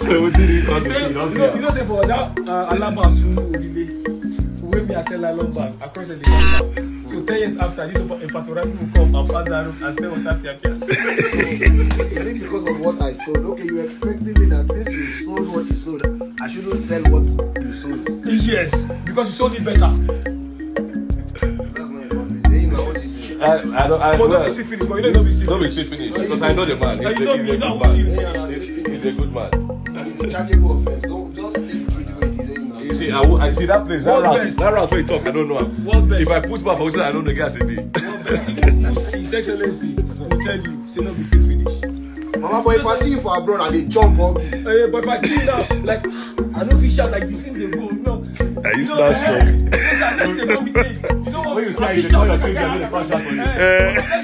what did he cause? You know, say for that Alaba Sulu, we me I sell a long bag across the Canada. So 10 years after, this patriotism will come and pass that room and sell what I can. So, is it because of what I sold? Okay, you expecting me that since you sold what you sold, I shouldn't sell what you sold? Yes, because you sold it better. That's not your business. You know what you say. But don't be see finish, but you don't be see Don't be see finish, because I know the man. He's a good man. He's a good man. And it's a chargeable offense. Don't just say truth where it is. You see, I see that place, that route where you talk, I don't know. If I put my for I don't know the gas in me. His Excellency will tell you, say no be see finish. Mama, but if I see you for abroad and they jump on me. But if I see you now, like, I don't feel shout like this thing they go, no. Are you start strong? When you say you call your children, they call shout for you.